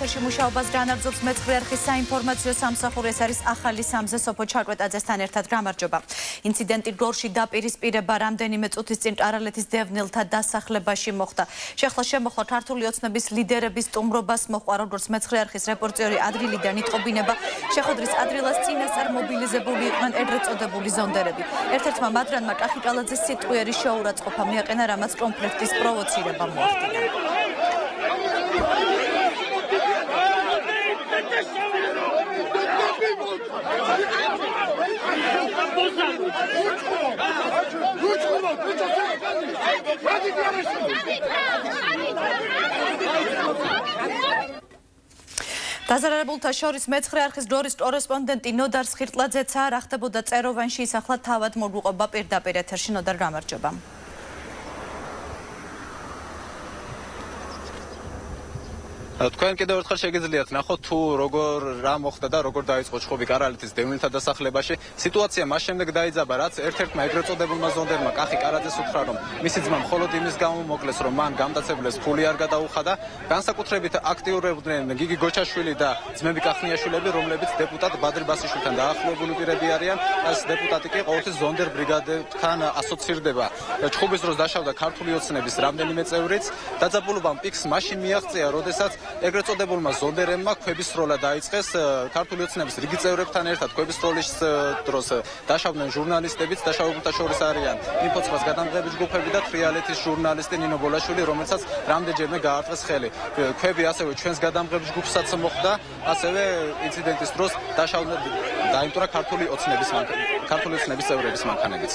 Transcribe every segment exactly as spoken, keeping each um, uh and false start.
სფეროში მუშაობას განაგრძობს მეცხრე არხის საინფორმაციო სამსახური. ეს არის ახალი სამზე სოფო ჩაკვეტაძესთან ერთად. გამარჯობა. ინციდენტი გორში დაპირისპირება რამდენიმე წუთის წინ ტარალეთის დევნილთა დასახლებაში მოხდა. შეხლა შემოხლა ქართული ოცნების ლიდერების სტუმრობას მოჰყვა, როგორც მეცხრე არხის რეპორტერი ადრილიდან იტყობინება, შეხვედრის ადრილას წინასწარ მობილიზებული იყვნენ ეგრეთ წოდებული ზონდერები. ერთ-ერთმა მადრანმა კახიკალაძის სიტყვიერი შეურაცხყოფა მიაყენა, რამაც კონფლიქტის პროვოცირება მოახდინა. დაზარალებულთა შორის მეცხრე არხის გორის კორესპონდენტი ნოდარ სხირტლაძეცაა. რა ხდებოდა წეროვანში, ის ახლა თავად მოგვიყვება პირდაპირ ეთერში. ნოდარ, გამარჯობა. თქვენ კიდევ ერთხელ შეგიძლიათ ნახოთ თუ როგორ რა მოხდა და როგორ დაიწყო ჩხუბი კარალეთის დევნილთა დასახლებაში. სიტუაცია მას შემდეგ დაიძაბა, რაც ერთ-ერთმა ეგრეთ წოდებულმა ზონდერმა კახი კარაძეს უთხრა, რომ მისი ძმა მხოლოდ იმის გამო მოკლეს, რომ მან გამტაცებელს ფული არ გადაუხადა. განსაკუთრებით აქტიურობდნენ გიგი გოჩაშვილი და ძმები კახნიაშვილები, რომლებიც დეპუტატ ბადრი ბასიშვილთან დაახლოებული პირები არიან. ეს დეპუტატი კი ყოველთვის ზონდერ ბრიგადებთან ასოცირდება. ჩხუბის დროს დაშავდა ქართული ოცნების რამდენიმე წევრიც. დაძაბულობამ პიკს მაშინ მიაღწია, როდესაც ეგრეთ წოდებულმა ზონდერებმა ქვების სროლა დაიწყეს. ქართული ოცნების რიგი წევრებთან ერთად ქვების სროლის დროს დაშავდნენ ჟურნალისტებიც. დაშავებულთა შორის არიან ინფოცხრას გადამღები ჯგუფები და თრიალეთის ჟურნალისტი ნინო ბოლაშვილი, რომელსაც რამდენჯერმე გაარტყეს ხელი. ქვები ასევე ჩვენს გადამღებ ჯგუფსაც მოხდა. ასევე ინციდენტის დროს დაშავდა დაიმტვრა ქართული ოცნების ქართული ოცნების წევრების მანქანებიც.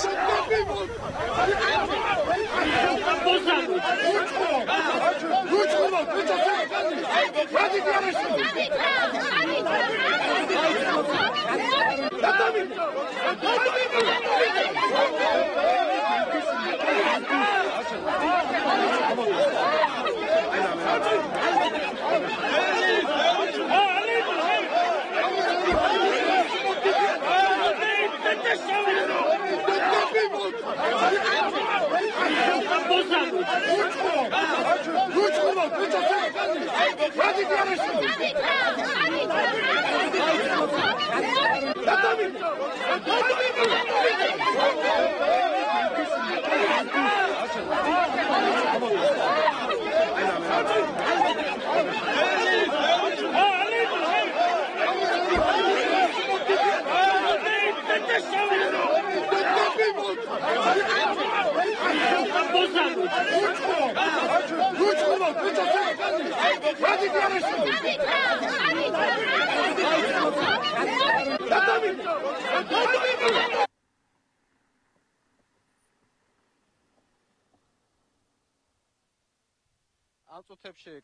Აწუთებში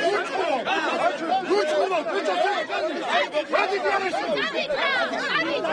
What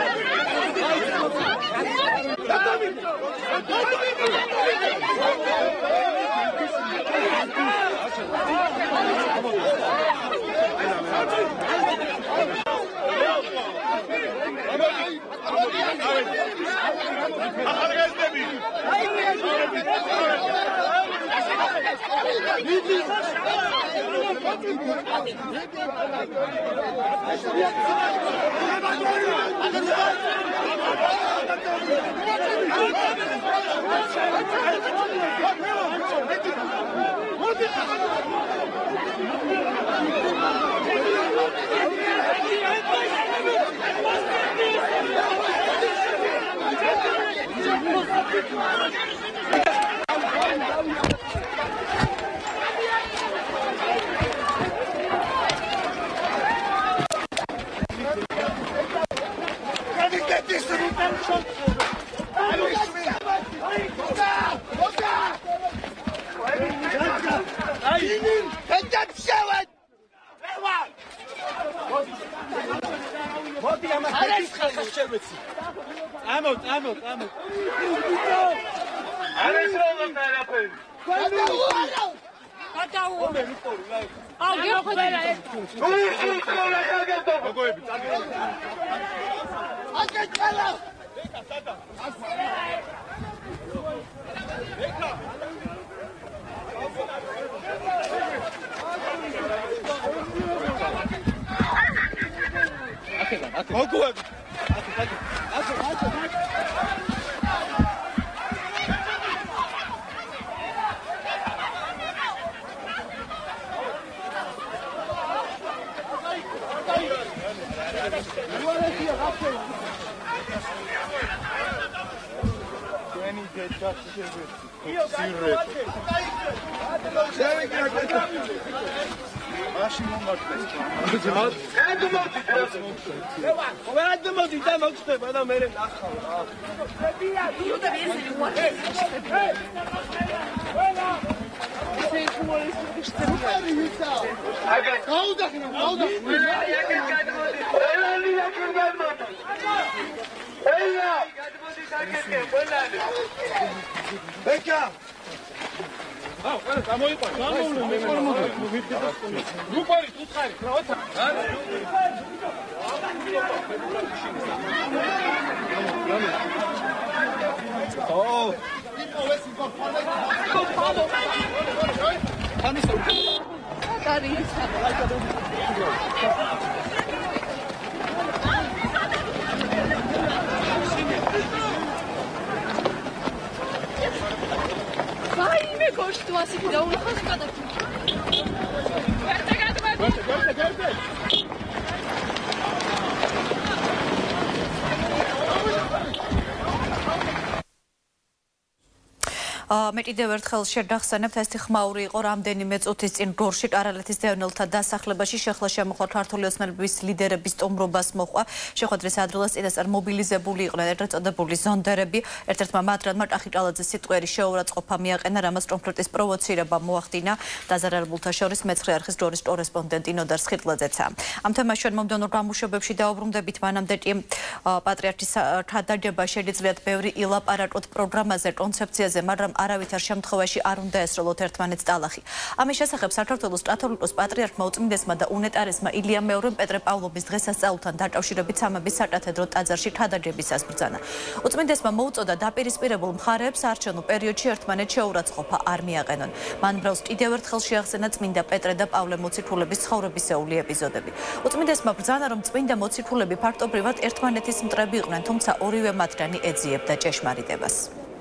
მე კიდევ ერთხელ შევახსენებთ, ეს ხმაური იყო რამდენიმე წუთის წინ გორში კარალეთის დევნილთა დასახლებაში შეხლა შემოხვა ქართული ოცნებების ლიდერების სტუმრობას მოხვა. შეხვედრის ადრელას წინასწარ მობილიზებული იყვნენ ეგრეთ წოდებული ზონდერები. ერთ-ერთმა მადრანმა ტახიტალაძის სიტყვიერი შეურაცხყოფა მიაყენა, რამაც კონფლიქტის პროვოცირება მოახდინა. დაზარალებულთა შორის მეცხრე არხის ჯვარის კორესპონდენტი ნოდარ სხირტლაძეცა. ამ თემაში მომდევნო გამუშავებებში დაუბრუნდებით, მანამდე კი პატრიარქის ჩადარება შეიძლება ბევრი ილაპარაკოთ პროგრამაზე, კონცეფციაზე, მაგრამ არავითარ შემთხვევაში არ უნდა ესროლოთ ერთმანეთს ტალახი. ამის შესახებ საქართველოს კათოლიკოს პატრიარქმა უწმინდესმა და უნეტარესმა ილია მეორემ პეტრე პავლობის დღესასწაულთან დაკავშირებით სამების საკათედრო ტაძარში ჩადარებისას ბრძანა. უწმინდესმა მოუწოდა დაპირისპირებულ მხარეებს არჩევნულ პერიოდში ერთმანეთს შეურაცხყოფა არ მიაყენონ. მან ბრალს კიდევ ერთხელ შეახსენა წმინდა პეტრე და პავლე მოციქულების ცხოვრებისეული ეპიზოდები. უწმინდესმა ბრძანა, რომ წმინდა მოციქულები ფაქტობრივად ერთმანეთის მტრები იყვნენ, თუმცა ორივე მათგანი ეძიებდა ჭეშმარიტებას.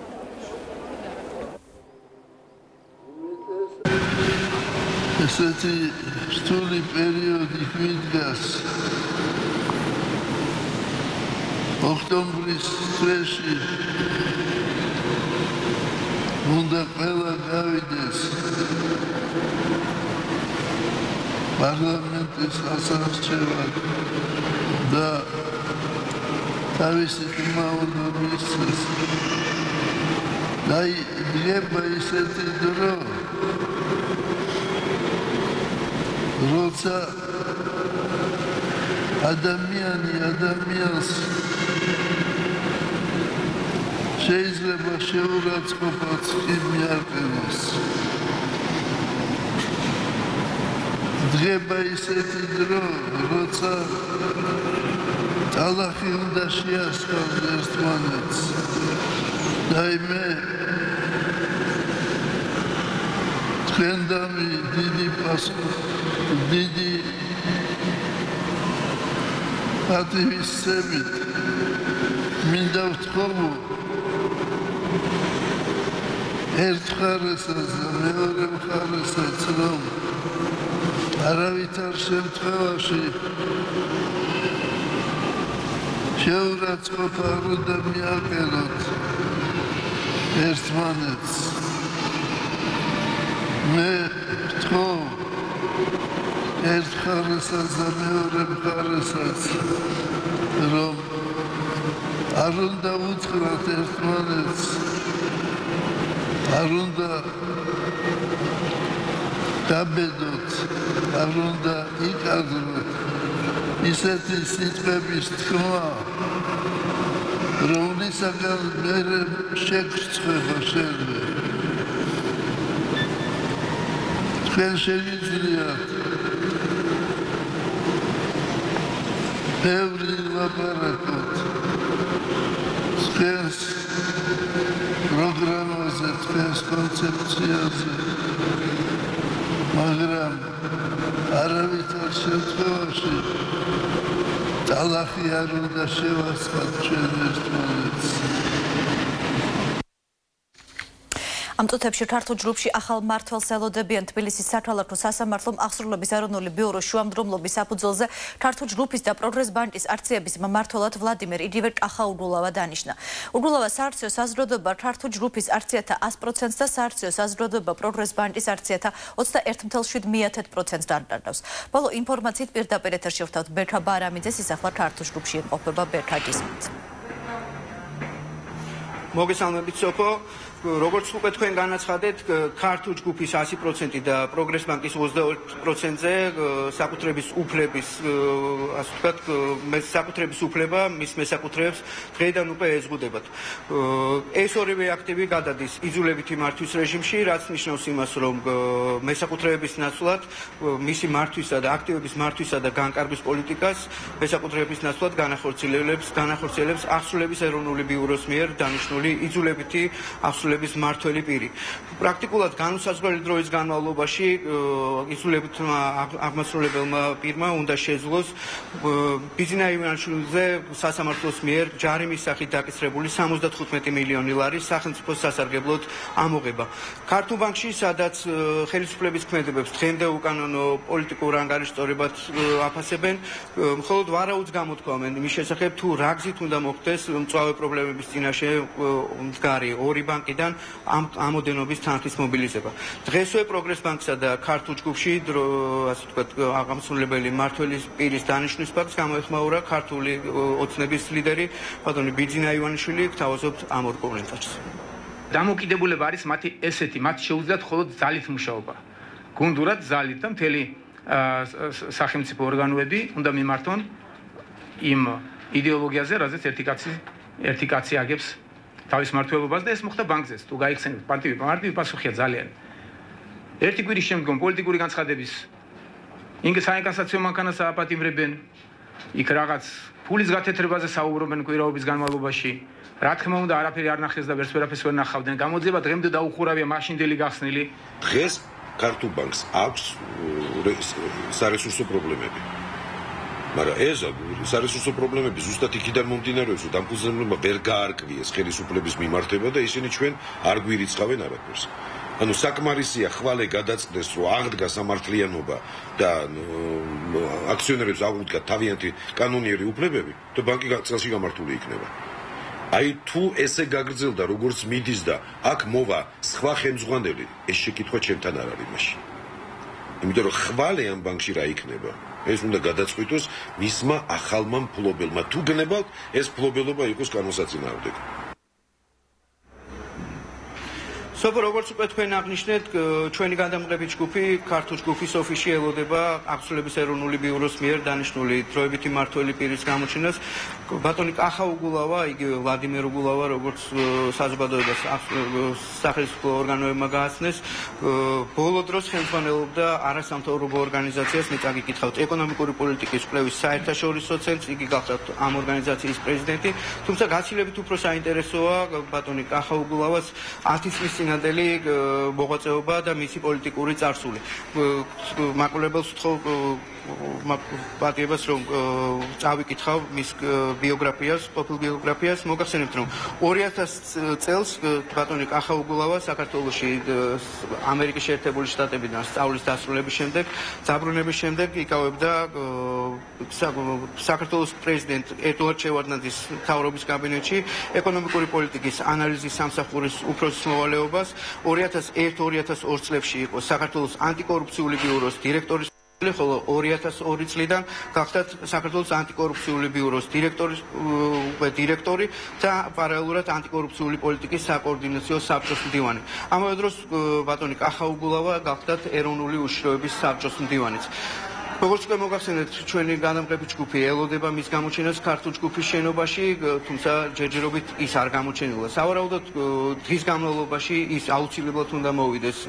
ესეთი რთული პერიოდი გვიდგას. ოქტომბრის თვეში უნდა ყველა გავიდეს პარლამენტის ასამსჯელად და თავისი ხმაურმა მისცეს. და იგება ისეთი დრო, როცა ადამიანი ადამიანს შეიძლება შეურაცხყოფაც კი მიარყევოს. დღება ისეთი დრო, როცა ტალახი უნდა შეასხოს ერთმანეთს. და მე თქვენდამი დიდი პასუხი, დიდი პატივისცემით მინდა ვთხოვო ერთ მხარესაც და მეორე მხარესაც, რომ არავითარ შემთხვევაში შეურაცხყოფა არ უნდა მიაყენოთ ერთმანეთს. მე ვთხოვ ერთ მხარესაც და მეორე მხარესაც, რომ არ უნდა უთხრათ ერთმანეთს, არ უნდა დაბედოთ, არ უნდა იკადროთ ისეთი სიტყვების თქმა, რომლისაგან მერე შეგრცხვება შენვე. თქვენ შეგიძლიათ ბევრი ლაპარაკოთ თქვენს პროგრამაზე, თქვენს კონცეფციაზე, მაგრამ არავითარ შემთხვევაში ტალახი არ უნდა შევასხათ ჩვენ ერთმანეთს. ამ წუთებში ქართულ ჯგუფში ახალ მმართველს ელოდებიან თბილისის საქალაქო სასამართლომ აღსრულების ეროვნული ბიუროს შუამდროვლობის საფუძველზე ქართულ ჯგუფის და პროგრეს ბანკის აქციების მმართველად ვლადიმერ იგივე კახა-უგულავა დანიშნა. უგულავა საარჩევნო საზრდოობა ქართულ ჯგუფის აქციათა ას პროცენტს და საარჩევნო საზრდოობა პროგრეს ბანკის აქციათა ოცდაერთი წამსვე შვიდ პროცენტს დაკარგავს. ბოლო ინფორმაციით პირდაპირ ეთერში ვთავთ ბერქა ბარამიძეს, ის ახლა ქართულ ჯგუფში იმყოფება. ბერქა, გისმენთ. მოგესალმებით სოფო. როგორც უკვე თქვენ განაცხადეთ, ქართულ ჯგუფის ასი პროცენტი და პროგრეს ბანკის ოცდაოთხ პროცენტზე საკუთრების უფლების, ასე ვთქვათ, საკუთრების უფლება მის მესაკუთრეებს დღეიდან უკვე ეზღუდებათ. ეს ორივე აქტივი გადადის იძულებითი მართვის რეჟიმში, რაც ნიშნავს იმას, რომ მესაკუთრეების ნაცვლად, მისი მართვისა და აქტივების მართვისა და განკარგვის პოლიტიკას მესაკუთრეების ნაცვლად განახორციელებს, განახორციელებს აღსრულების ეროვნული ბიუროს მიერ დანიშნული იძულებითი აღსრულების მართველი პირი. პრაქტიკულად განუსაზღვრელი დროის განმავლობაში იძულებითმა აღმასრულებელმა პირმა უნდა შეძლოს ბიძინა ივანიშვილზე სასამართლოს მიერ ჯარიმის სახით დაკისრებული სამოცდათხუთმეტი მილიონი ლარის სახელმწიფოს სასარგებლოდ ამოღება. ქართულ ბანკში, სადაც ხელისუფლების ქმედებებს დღემდე უკანონო პოლიტიკურ ანგარიშწორებად აფასებენ, მხოლოდ ვარაუდს გამოთქვამენ იმის შესახებ, თუ რა გზით უნდა მოხდეს მწვავე პრობლემების წინაშე მდგარი ორი ბანკი ამ ამოდენობის თანხის მობილიზება. დღესვე პროგრეს ბანკსა და ქართულ ჯგუფში, ასე ვთქვათ, აღმასრულებელი მმართველის პირის დანიშვნის ფაქტს გამოეხმაურა ქართული ოცნების ლიდერი ბატონი ბიძინა ივანიშვილი, გთავაზობთ ამ ორ კომენტარს. დამოკიდებულება არის მათი ესეთი, მათ შეუძლიათ მხოლოდ ძალით მუშაობა. გუნდურად ძალით და მთელი სახელმწიფო ორგანოები უნდა მიმართონ იმ იდეოლოგიაზე, რაზეც ერთი კაცი ერთი კაცი აგებს თავის მმართველობას და ეს მოხდა ბანკზეც. თუ გაიხსენებთ, პარტივი პარტივი პასუხია ძალიან. ერთი კვირის შემდგომ პოლიტიკური განცხადების ინგ საინკასაციო მანქანას ააპატიმრებენ, იქ რაღაც ფულის გათეთრებაზე საუბრობენ კვირაობის განმავლობაში. რა თქმა უნდა, არაფერი არ ნახეს და ვერც ვერაფერს ვერ ნახავდნენ. გამოძიება დღემდე დაუხურავია მაშინდელი გახსნილი. დღეს ქართულ ბანკს აქვს სარესურსო პრობლემები. მაგრამ ეს სარესურსო პრობლემები ზუსტად იქიდან მომდინარეობს, რომ დამფუძნებელმა ვერ გაარკვიეს ხელისუფლების მიმართება და ისინი ჩვენ არ გვირიცხავენ არაფერს. ანუ საკმარისია ხვალე გადაწყდეს, რომ აღდგა სამართლიანობა და აქციონერებს აღუდგათ თავიანთი კანონიერი უფლებები და ბანკი წელში გამართული იქნება. აი თუ ესე გაგრძელდა, როგორც მიდის და აქ მოვა სხვა ხელმძღვანელი, ეს შეკითხვა ჩემთან არ არის მაშინ. იმიტომ რომ ხვალე ამ ბანკში რა იქნება? ეს უნდა გადაწყვიტოს მისმა ახალმა მფლობელმა. თუ გნებავთ, ეს მფლობელობა იყოს კანონსაწინააღმდეგო. სოფო როგორც უკვე თქვენ აღნიშნეთ, ჩვენი გადამღები ჯგუფი ქართულ ჯგუფის ოფისში ელოდება აღსრულების ეროვნული ბიუროს მიერ დანიშნული დროებითი მმართველი პირის გამოჩენას. ბატონი კახა უგულავა, იგივე ვლადიმერ უგულავა, როგორც საზოგადოებას სახელმწიფო ორგანოებმა გააცნეს, ბოლო დროს ხელმძღვანელობდა არასამთავრობო ორგანიზაციას, მე წაგიკითხავთ, ეკონომიკური პოლიტიკის კვლევის საერთაშორისო ცენტრს, იგი გახლავთ ამ ორგანიზაციის პრეზიდენტი, თუმცა გაცილებით უფრო საინტერესოა ბატონი კახა უგულავას ათი წლის წინადელი მოღვაწეობა და მისი პოლიტიკური წარსული. მაყურებელს ვთხოვ პატიებას რომ წავიკითხავ მის ბიოგრაფიას, ყოფილ ბიოგრაფიას, მოგახსენებთ რომ ორი ათას წელს ბატონი კახა უგულავა საქართველოში ამერიკის შეერთებული შტატებიდან სწავლის დასრულების შემდეგ, დაბრუნების შემდეგ იკავებდა საქართველოს პრეზიდენტ ედუარდ შევარდნაძის მთავრობის კაბინეტში ეკონომიკური პოლიტიკის ანალიზის სამსახურის უფროსის მოვალეობას. ორი ათას ერთი ორი ათას ორი წლებში იყო საქართველოს ანტიკორუფციული ბიუროს დირექტორის ხოლო ორი ათას ორი წლიდან გახდათ საქართველოს ანტიკორუფციული ბიუროს დირექტორის დირექტორი და პარალელურად ანტიკორუფციული პოლიტიკის საკოორდინაციო საბჭოს მდივანი. ამავე დროს ბატონი კახა უგულავა გახდათ ეროვნული უშიშროების საბჭოს მდივანიც. როგორც უკვე მოგახსენეთ, ჩვენი გადამღები ჯგუფი ელოდება მის გამოჩენას ქართულ ჯგუფის შენობაში, თუმცა ჯერჯერობით ის არ გამოჩენილა. სავარაუდოდ დღის განმავლობაში ის აუცილებლად უნდა მოვიდეს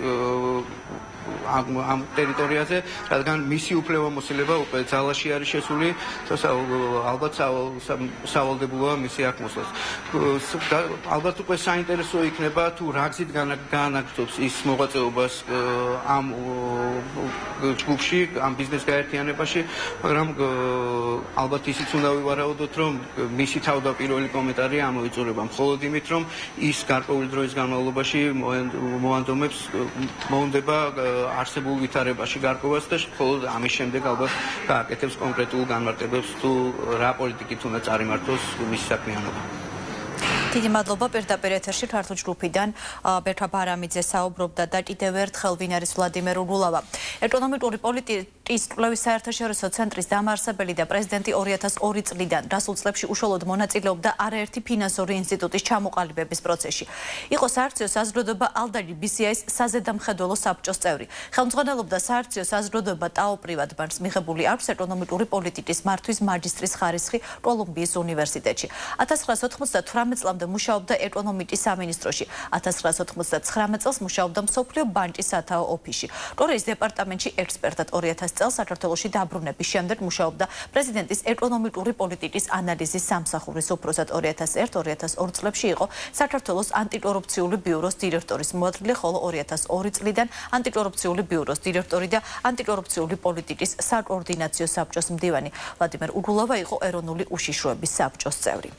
ამ ტერიტორიაზე, რადგან მისი უფლებამოსილება უკვე ძალაში არის შესული, ალბათ სავალდებულოა მისი აქ მოსვლას. ალბათ უკვე საინტერესო იქნება თუ რა გზით გაანადგურებს ის მოღვაწეობას ამ ჯგუფში, ამ ბიზნეს გაერთიანებაში, მაგრამ ალბათ ისიც უნდა ვივარაუდოთ, რომ მისი თავდაპირველი კომენტარი ამოიწურება მხოლოდ იმით, რომ ის გარკვეული დროის განმავლობაში მოანდომებს მოუნდება არსებულ ვითარებაში გარკვევას და მხოლოდ ამის შემდეგ ალბათ გააკეთებს კონკრეტულ განმარტებებს თუ რა პოლიტიკით უნდა წარიმართოს მისი საქმიანობა. დიდი მადლობა. პირდაპირ ეთერში ქართულ ჯგუფიდან ბერთა ბარამიძე საუბრობდა და კიდევ ერთხელ ვინ არის ვლადიმერ უგულავა. ეკონომიკური პოლიტიკის კვლევის საერთაშორისო ცენტრის დამაარსებელი და პრეზიდენტი ორი ათას ორი წლიდან დასულ წლებში უშუალოდ მონაწილეობდა არაერთი ფინანსური ინსტიტუტის ჩამოყალიბების პროცესში. იყო სააქციო საზოგადოება ალდაგი ბი სი აის საზედამხედველო საბჭოს წევრი. ხელმძღვანელობდა სააქციო საზოგადოება ტაო პრივატ ბანკს, მიღებული აქვს ეკონომიკური პოლიტიკის მართვის მაგისტრის ხარისხი კოლუმბიის უნივერსიტეტში. ათას ცხრაასი ოთხმოცდათვრამეტ წლამდე მუშაობდა ეკონომიკის სამინისტროში. ათას ცხრაასი ოთხმოცდათხრამეტ წელს მუშაობდა მსოფლიო ბანკის სათაო ოფისში. კორეის დეპარტამენტში ექსპერტად ორი ათასი წელს საქართველოში დაბრუნების შემდეგ მუშაობდა პრეზიდენტის ეკონომიკური პოლიტიკის ანალიზის სამსახურის უფროსად. ორი ათას ერთი ორი ათას ორი წლებში იყო საქართველოს ანტიკორუფციული ბიუროს დირექტორის მოადგილე, ხოლო ორი ათას ორი წლიდან ანტიკორუფციული ბიუროს დირექტორი და ანტიკორუფციული პოლიტიკის საკოორდინაციო საბჭოს მდივანი. ვლადიმერ უგულავა იყო ეროვნული უშიშროების საბჭოს წევრი.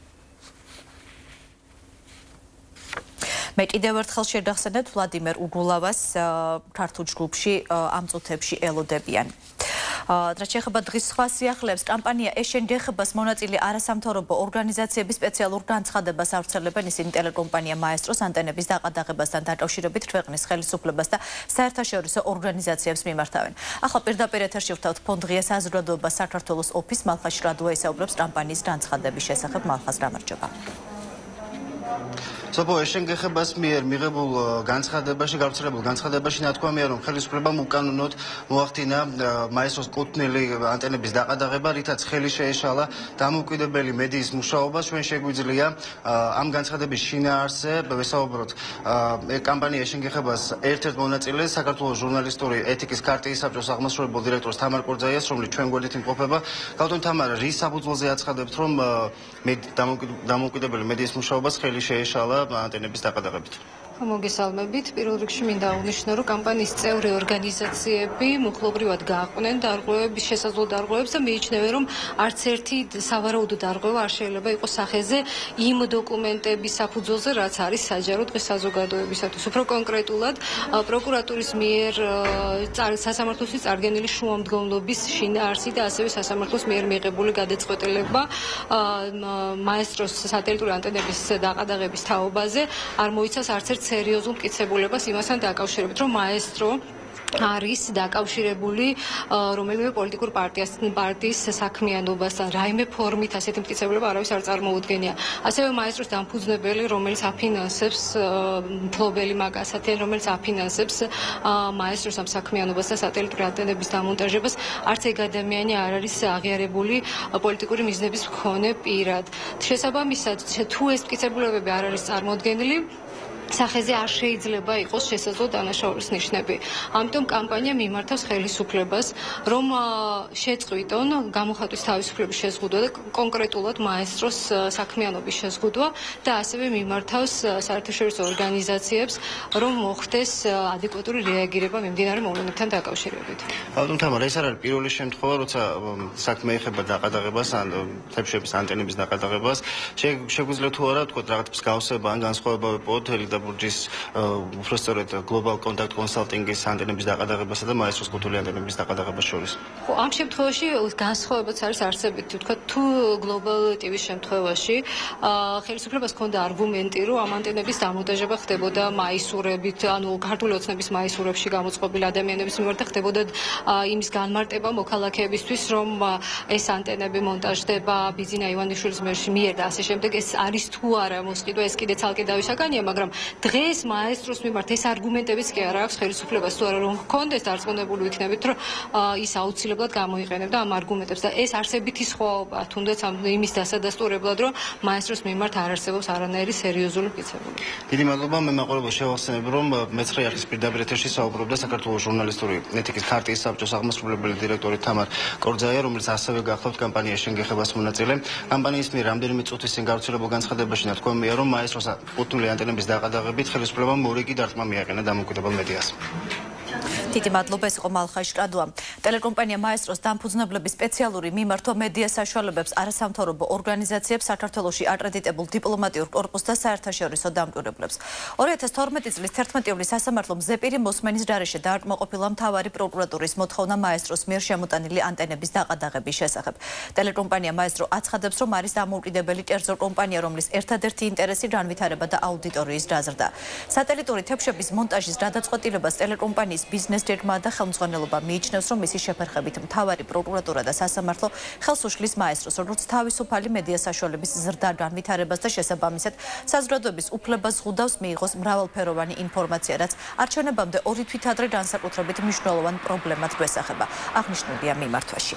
მე კიდევ ერთხელ შეგახსენებთ ვლადიმერ უგულავას ქართულ ჯგუფში ამ წუთებში ელოდებიან. რაც შეეხება დღის სხვა სიახლეებს, კამპანია ეშენ გეხებას მონაწილე არასამთავრობო ორგანიზაციების სპეციალურ განცხადებას ავრცელებენ. ისინი ტელეკომპანია მაესტროს ანტენების დაყადაღებასთან დაკავშირებით ქვეყნის ხელისუფლებას და საერთაშორისო ორგანიზაციებს მიმართავენ. ახლა პირდაპირ ეთერში ვთავთ ფონდღია საზოგადოება საქართველოს ოფის მალხას შრადუა ისაუბრებს კამპანიის განცხადების შესახებ. მალხას გამარჯობა. სოფო ეშენ გეხებას მიერ მიღებულ განცხადებაში, გავრცელებულ განცხადებაში ნათქვამია, რომ ხელისუფლებამ უკანონოდ მოახდინა მაესტროს კუთვნილი ანტენების დაყადაღება, რითაც ხელი შეეშალა დამოუკიდებელი მედიის მუშაობა. ჩვენ შეგვიძლია ამ განცხადების შინაარსზე ვესაუბროთ კამპანია ეშენ გეხებას ერთ-ერთ მონაწილეს, საქართველოს ჟურნალისტური ეთიკის ქარტიის საბჭოს აღმასრულებელ დირექტორს თამარ კორძაიას, რომელიც ჩვენ გვერდით იმყოფება. გალტონ თამარ, რის საფუძველზე აცხადებთ, რომ დამოუკიდებელი მედიის მუშაობას ხელი შეეშალა ანტენების დაყადაღებით? მოგესალმებით. პირველ რიგში მინდა აღნიშნო, რომ კამპანიის წევრი ორგანიზაციები მუხლობრივად გააყვნენ დარღვევების შესაძლო დარღვევებს და მიიჩნევენ, რომ არც ერთი სავარაუდო დარღვევა არ შეიძლება იყოს სახეზე იმ დოკუმენტების საფუძველზე, რაც არის საჯარო დღის საზოგადოებისათვის. უფრო კონკრეტულად, პროკურატურის მიერ სასამართლოსთვის წარგენილი შუამდგომლობის შინაარსი და ასევე სასამართლოს მიერ მიღებული გადაწყვეტილება მაესტროს სატელიტური ანტენების დაყადაღების თაობაზე არ მოიცავს არც ერთ სერიოზულ მტკიცებულებას იმასთან დაკავშირებით, რომ მაესტრო არის დაკავშირებული რომელიმე პოლიტიკურ პარტიასთან პარტიის საქმიანობასთან რაიმე ფორმით ასეთი მტკიცებულება არავის არ წარმოუდგენია. ასევე მაესტროს დამფუძნებელი, რომელიც აფინანსებს მფლობელი მაგასათი, რომელიც აფინანსებს მაესტროს ამ საქმიანობას და სატელიტური ანტენების დამონტაჟებას, არც ეგ ადამიანი არ არის აღიარებული პოლიტიკური მიზნების მქონე პირად. შესაბამისად, თუ ეს მტკიცებულებები არ არის წარმოუდგენელი, სახეზე არ შეიძლება იყოს შესაძლო დანაშაულის ნიშნები. ამიტომ კამპანია მიმართავს ხელისუფლებას, რომ შეწყვიტონ გამოხატვის თავისუფლების შეზღუდვა და კონკრეტულად მაესტროს საქმიანობის შეზღუდვა და ასევე მიმართავს საერთაშორისო ორგანიზაციებს, რომ მოხდეს ადეკვატური რეაგირება მიმდინარე მოვლენებთან დაკავშირებით. ბატონო თამარ, ეს არ არის პირველი შემთხვევა, როცა საქმე ეხება დაყადაღებას ან თებშების ანტენების დაყადაღებას. შეგვიძლია თუ არა ვთქვათ რაღაც მსგავსება ან განსხვავება ვეპოვოთ ბურჯის უბრალოდ Global Contact Consulting-ის ანტენების დაყადაღებასა და მაესტროს კუთვნილი ანტენების დაყადაღებას შორის. ხო, ამ შემთხვევაში განსხვავებაც არის არსებითი. ვთქვათ, თუ Global ტი ვის შემთხვევაში ხელისუფლებას ჰქონდა არგუმენტი, რომ ამ ანტენების დამონტაჟება ხდებოდა მაისურებით, ანუ ქართული ოცნების მაისურებში გამოწყობილი ადამიანების მიმართ და ხდებოდა იმის განმარტება მოქალაქეებისთვის, რომ ეს ანტენები მონტაჟდება ბიზინა ივანიშვილის მიერ და ასე შემდეგ. ეს არის თუ არა მოსყიდვა, ეს კიდე ცალკე დავისაკანია, მაგრამ დღეს მაესტროს მიმართ ეს არგუმენტებიც კი არ აქვს ხელისუფლებას, თუ არა რომ ჰქონდეს დარწმუნებული ვიქნებით, რომ ის აუცილებლად გამოიყენებდა ამ არგუმენტებს და ეს არსებითი სხვაობა, თუნდაც ამ იმის დასადასტურებლად, რომ მაესტროს მიმართ არ არსებობს არანაირი სერიოზული მტკიცებულება. დიდი მადლობა, მე მაყურებელს შევახსენებ, რომ მეცხრე არხის პირდაპირ ეთერში საუბრობდა საქართველოს ჟურნალისტური ეთიკის ქარტიის საბჭოს აღმასრულებელი დირექტორი თამარ კორძაია, რომელიც ასევე გახლავთ კამპანიაში შენგეხებას მონაწილე. კამპანიის მიერ რამდენიმე წუთის წინ გავრცელებულ განცხადებაში ნათქვამია, რომ მაესტროს კუთვნილი ანტენების დაყადაღებით ხელისუფლებამ მორიგი დარტყმა მიაყენა დამოუკიდებელ მედიას. დიდი მადლობა, ეს იყო მალხაი შკადუა. ტელეკომპანია მაესტროს დამფუძნებლების სპეციალური მიმართვა მედია საშუალებებს არასამთავრობო ორგანიზაციებს, საქართველოში აკრედიტებულ დიპლომატიურ კორპუსს და საერთაშორისო დამკვირვებლებს. ორი ათას თორმეტი წლის თერთმეტი ივლისის სასამართლომ ზეპირი მოსმენის გარეშე დააკმაყოფილა მთავარი პროკურატურის მოთხოვნა მაესტროს მიერ შემოტანილი ანტენების დაყადაღების შესახებ. ტელეკომპანია მაესტრო აცხადებს, რომ არის დამოუკიდებელი კერძო კომპანია, რომლის ერთადერთი ინტერესი განვითარება და აუდიტორიის დაზრდა. სატელიტური თებშების მონტაჟის გადაწყვეტილებას ტელეკომპანიის ბიზნეს ჯერმა და ხელმძღვანელობა მიიჩნევს, რომ მისი შეფერხებით მთავარი პროკურატურა და სასამართლო ხელს უშლის მაესტროს, როგორც თავისუფალი მედია საშუალების ზრდა განვითარებას და შესაბამისად საზოგადოების უფლებას ზღუდავს მიიღოს მრავალფეროვანი ინფორმაცია, რაც არჩევნებამდე ორი თვით ადრე განსაკუთრებით მნიშვნელოვან პრობლემად გვესახება. აღნიშნულია მიმართვაში.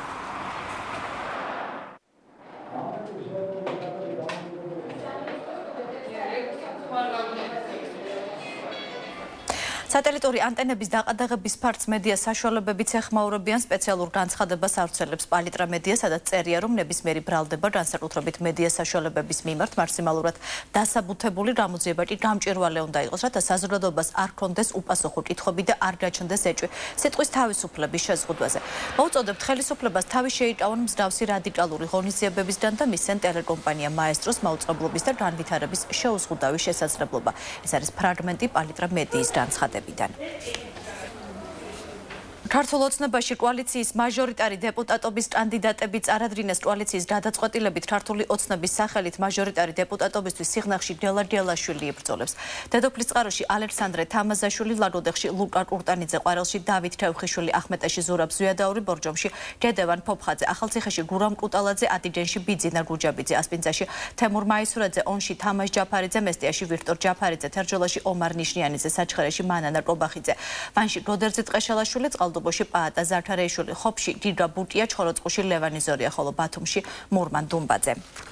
სატელიტური ანტენების დაყადაღების ფართს მედია საშუალებებიც ეხმაურებიან სპეციალურ განცხადებას ავრცელებს პალიტრა მედია, სადაც წერია, რომ ნებისმიერი ბრალდება განსაკუთრებით მედია საშუალებების მიმართ მაქსიმალურად დასაბუთებული გამოძიება კი გამჭვირვალე უნდა იყოს, რათა საზოგადოებას არ ჰქონდეს უპასუხო კითხვები და არ გაჩნდეს ეჭვი სიტყვის თავისუფლების შეზღუდვაზე. მოუწოდებთ ხელისუფლებას თავი შეიკავონ მსგავსი რადიკალური ღონისძიებებისგან და მისცენ ტელეკომპანია მაესტროს მაუწყებლობის და განვითარების შეუზღუდავი შესაძლებლობა. ეს არის ფრაგმენტი პალიტრა მედიის განცხადებიდან. ქართულ ოცნებაში კოალიციის მაჟორიტარი დეპუტატობის კანდიდატები წარადგინეს. კოალიციის გადაწყვეტილებით ქართული ოცნების სახელით მაჟორიტარი დეპუტატობისთვის სიღნაღში გელა გელაშვილი იბრძოლებს. დედოფლის წყაროში ალექსანდრე თამაზაშვილი, ლაგოდეხში ლუკა კურტანიძე, ყვარელში დავით ჩევხიშვილი, ახმეტეში ზურაბ ზვიადაური, ბორჯომში გედევან ფოფხაძე, ახალციხეში გურამ კუტალაძე, ადიჯენში ბიძინა გურჯაბიძე, ასპინძაში თემურ მაისურაძე, ონში თამაშ ჯაფარიძე, მესტიაში ვიქტორ ჯაფარიძე, თერჯოლაში ომარ ნიშნიანიძე, საჩხერეში მანანა კობახიძე, ვანში გოდერძე ტყეშელაშვილი, წყალდუბოში პაატა ზარქარეიშვილი, ხოფში გიგა ბუტია, ჩხოროწყუში ლევანი ზორია, ხოლო ბათუმში მურმან დუმბაძე.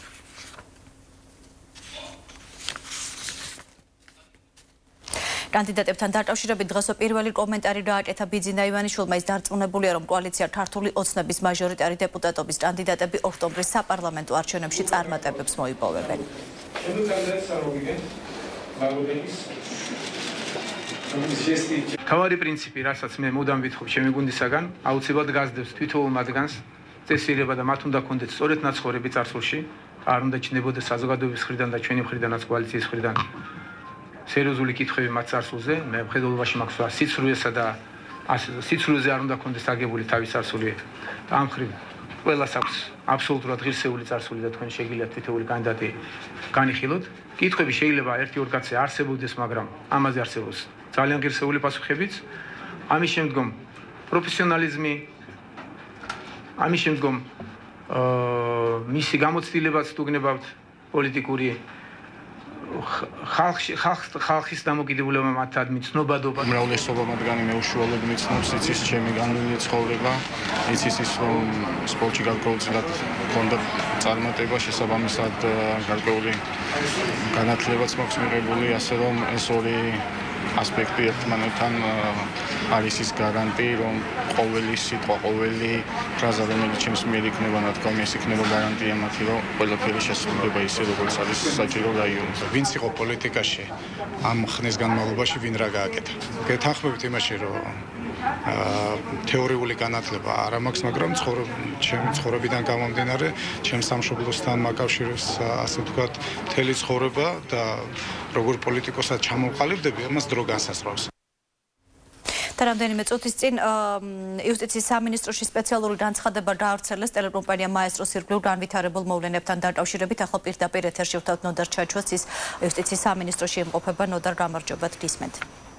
კანდიდატებთან დაკავშირებით დღესო პირველი კომენტარი გააკეთა ბიძინა ივანიშვილმა. ის დარწმუნებულია, რომ კოალიცია ქართული ოცნების მაჟორიტარი დეპუტატობის კანდიდატები ოქტომბრის საპარლამენტო არჩევნებში წარმატებებს მოიპოვებენ. თავარი პრინციპი, რასაც მე მუდამ ვითხოვ ჩემი გუნდისაგან, აუცილებლად გასდევს თითოეულ მათგანს წესრიგება და მათ უნდა კონდეთ სწორედ ნაცხოვრები წარსულში, არ უნდა ჩნდებოდეს საზოგადოების მხრიდან და ჩვენი მხრიდანაც კოალიციის მხრიდან სერიოზული კითხვები მათ წარსულზე. მე მხედველობაში მაქვს სიცრუესა და სიცრუეზე არ უნდა კონდეს აგებული თავის წარსული. ამ მხრივ ყველას აქვს აბსოლუტურად ღირსეული წარსული და თქვენ შეგიძლიათ თითოეული კანდიდატი განიხილოთ. კითხვები შეიძლება ერთი ორ კაცზე არსებობდეს, მაგრამ ამაზე არსებობს ძალიან ღირსეული პასუხებიც. ამის შემდგომ პროფესიონალიზმი, ამის შემდგომ მისი გამოცდილებაც თუ გნებავთ პოლიტიკური ხალხი ხალხის დამოკიდებულება მათად მიცნობადობა. უმრავლესობა მათგანი მეუშუალოდ მიცნობს იცის ჩემი განვლილი ცხოვრება, იცის ის რომ სპორტში გარკვეულწილად მქონდა წარმატება, შესაბამისად გარკვეული განათლებაც მაქვს მიღებული, ასე რომ ეს ორი ასპექტი ერთმანეთთან არის ის გარანტი, რომ ყოველი სიტყვა, ყოველი ფრაზა, რომელიც ჩემს მიერ იქნება ნათქვამი, ეს იქნება გარანტია მათი, რომ ყველაფერი შესრულდება ისე, როგორც არის საჭირო რაიონზე. ვინც იყო პოლიტიკაში ამ ხნის განმავლობაში, ვინ რა გააკეთა. გეთანხმებით იმაში, რომ თეორიული განათლება არ მაქვს, მაგრამ ჩემი ცხოვრებიდან გამომდინარე, ჩემს სამშობლოსთან მაკავშირებს, ასე ვთქვათ, მთელი ცხოვრება და როგორ პოლიტიკოსად ჩამოვყალიბდები, ამას დრო განსაზღვრავს. და რამდენიმე წუთის წინ იუსტიციის სამინისტროში სპეციალური განცხადება დაავრცელეს ტელეკომპანია მაესტროს ირგვლივ განვითარებულ მოვლენებთან დაკავშირებით. ახლა პირდაპირ ეთერში ვთავთ ნოდარ ჩაჩვას, ის იუსტიციის სამინისტროში იმყოფება. ნოდარ, გამარჯობათ, გისმენთ.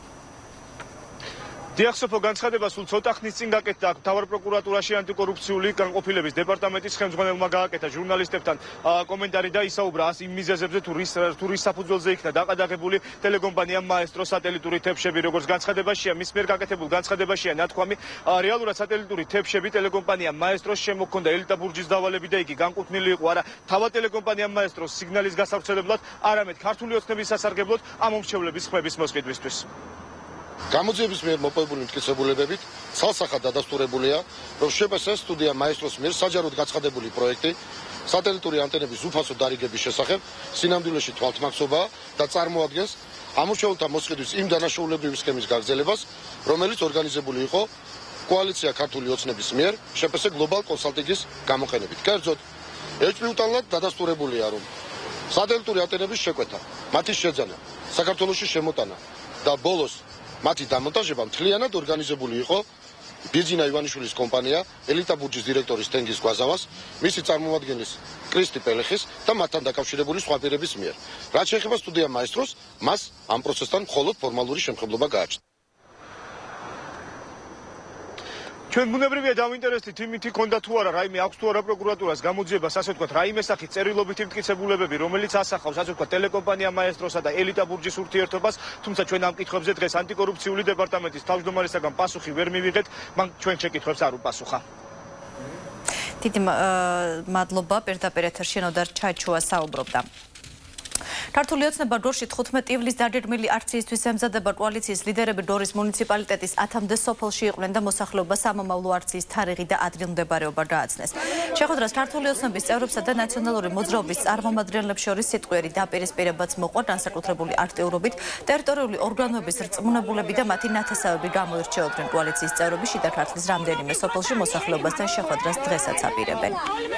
დიახ, სოფო, განცხადება სულ ცოტა ხნის წინ გაკეთდა მთავარ პროკურატურაში ანტიკორუფციული განყოფილების დეპარტამენტის ხელმძღვანელმა გააკეთა ჟურნალისტებთან კომენტარი და ისაუბრა იმ მიზეზებზე, თუ რის თუ რის საფუძველზე იქნა დაყადაღებული ტელეკომპანია მაესტრო სატელიტური თებშები. როგორც განცხადებაშია, მის მიერ გაკეთებულ განცხადებაშია ნათქვამი, რეალურად სატელიტური თებშები ტელეკომპანია მაესტროს შემოჰქონდა ელიტა ბურჯის დავალები და იგი განკუთვნილი იყო არა თავად ტელეკომპანია მაესტროს სიგნალის გასავრცელებლად, არამედ ქართული ოცნების სასარგებლოდ ამ მომრჩევლების ხმების მოსყიდვისთვის. გამოძიების მიერ მოპოვებული მტკიცებულებებით ცალსახად დადასტურებულია, რომ შპს სტუდია მაესტროს მიერ საჯაროდ გაცხადებული პროექტი სატელიტური ანტენების უფასო დარიგების შესახებ სინამდვილეში თვალთმაქცობაა და წარმოადგენს ამორჩეულთა მოსყიდვის იმ დანაშაულებრივი სქემის გაგრძელებას, რომელიც ორგანიზებული იყო კოალიცია ქართული ოცნების მიერ შპს გლობალ კონსალტინგის გამოყენებით. კერძოდ, ეჭვმიტანლად დადასტურებულია, რომ სატელიტური ანტენების შეკვეთა, მათი შეძენა, საქართველოში შემოტანა და ბოლოს მათი დამონტაჟება მთლიანად ორგანიზებული იყო ბიძინა ივანიშვილის კომპანია ელიტა ბურჯის დირექტორის თენგიზ გვაზავას, მისი წარმომადგენლის კრისტი პელეხის და მათთან დაკავშირებული სხვა პირების მიერ. რაც შეეხება სტუდია მაესტროს, მას ამ პროცესთან მხოლოდ ფორმალური შემხებლობა გააჩნდა. ჩვენ ბუნებრივია დავინტერესდით იმით, იქონდა თუ არა რაიმე აქვს თუ არა პროკურატურას გამოძიებას, ასე ვთქვათ, რაიმე სახით წერილობითი მტკიცებულებები, რომელიც ასახავს, ასე ვთქვათ, ტელეკომპანია მაესტროსა და ელიტა ბურჯის ურთიერთობას, თუმცა ჩვენ ამ კითხვებზე დღეს ანტიკორუფციული დეპარტამენტის თავმჯდომარისაგან პასუხი ვერ მივიღეთ, მან ჩვენ შეკითხვებს არ უპასუხა. დიდი მადლობა, პირდაპირ ეთერში ნოდარ ჩაჩუა საუბრობდა. ქართული ოცნება გორში თხუთმეტი ივლის დაგეგმილი აქციისთვის ემზადება. კოალიციის ლიდერები გორის მუნიციპალიტეტის ათამდე სოფელში იყვნენ და მოსახლეობა სამომავლო აქციის თარიღი და ადგილმდებარეობა გააცნეს. შეხვედრას ქართული ოცნების წევრებსა და ნაციონალური მოძრაობის წარმომადგენლებს შორის სიტყვიერი დაპირისპირებაც მოყვა, განსაკუთრებული აქტიურობით ტერიტორიული ორგანოების რწმუნებულები და მათი ნათესავები გამოირჩეოდნენ. კოალიციის წევრები შიდა ქართლის რამდენიმე სოფელში მოსახლეობასთან შეხვედრას დღესაც აპირებენ.